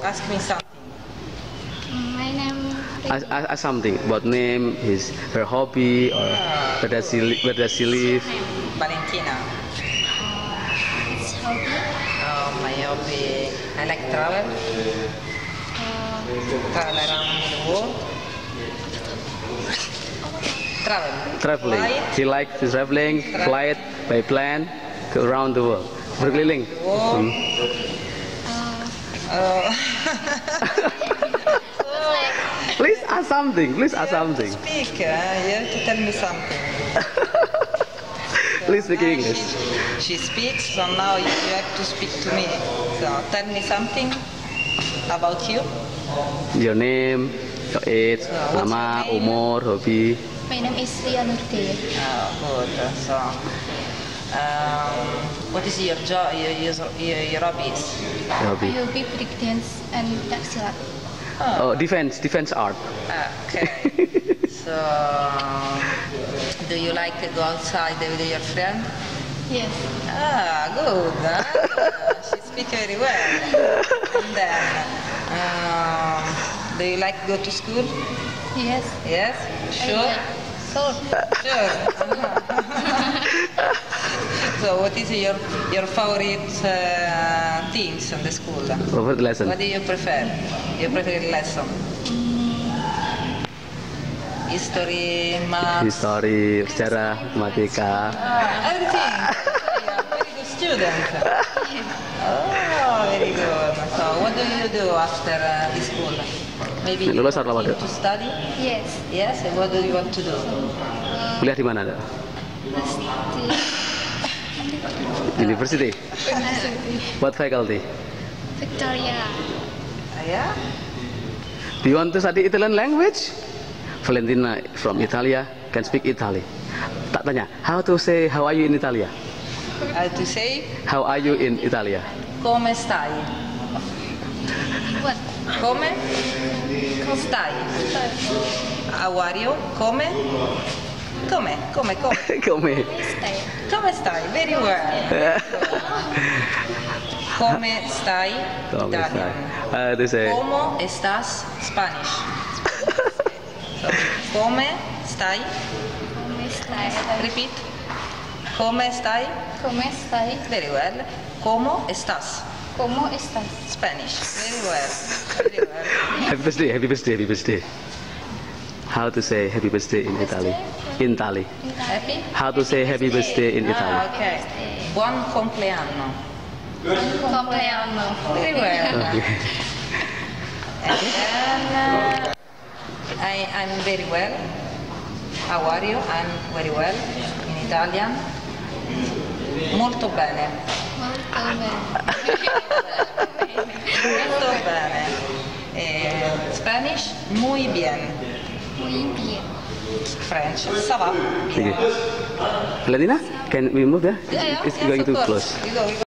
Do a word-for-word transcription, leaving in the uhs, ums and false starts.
Ask me something. My name. Ask, ask, ask something about name, his her hobby, or where does she li- where does she live? Valentina. It's hobby. Oh, my hobby. I like travel. Uh, Travel around the world. Travel. Traveling. Flight. He likes traveling, flight by plane to around the world. Berkeliling. World. Hmm. uh, Oh. Please ask something. Please ask You have to something. speak. Uh, you have to tell me something. Please speak Now English. She, she speaks, so now you you have to speak to me. So tell me something about you. Your name, your age, what's nama, your name? umur, hobi. my name is Ria Nurti. Oh, good. So, um, what is your job? Your, your, your, your hobbies? Your hobi. Hobi breakdance and pencaksilat. Oh, defense, defense art. Okay. So, do you like to go outside with your friend? Yes. Ah, good. Huh? She speaks very well. And then, um, do you like to go to school? Yes. Yes? Sure? Uh, so, Sure. So, what is your your favorite uh, things in the school? Favorite lesson. What do you prefer? Your preferred lesson? History, math. History, sejarah, matematika. Ah, everything. You are a very good student. Oh, very good. So, what do you do after uh, the school? Maybe you Lulus atau apa, continue Dok? to study? yes. Yes. And what do you want to do? Kuliah di mana, Dok? University. University. What faculty? Victoria. Ah, yeah. Do you want to study Italian language? Valentina from Italia can speak Italy. Tak tanya, how to say how are you in Italia? How to say? How are you in Italia? Come stai? What? Come? Stai? How are you? Come? Come? Come? Come? Come. Stay. Come stai? Very well. Come stai? Come Italian. How to say? Como estás? Spanish. So, come stai? Come stai? Repeat. Come stai? Come stai? Very well. Como estás? Como estás? Spanish. Very well. Very well. Happy birthday, happy birthday, happy birthday. How to say happy birthday in Italy? In Italy. Happy? How to say happy birthday in Ah, Italy? okay. Buon compleanno. Compleanno. Very well. Okay. And then uh, I, I'm very well. How are you? I'm very well. In Italian. Molto bene. Molto bene. Molto bene. Eh, Spanish, muy bien. Muy bien. French, ça va. Okay. Valentina, can we move there? Yeah, yeah. It's Yes, going of to course. close. We go, we go.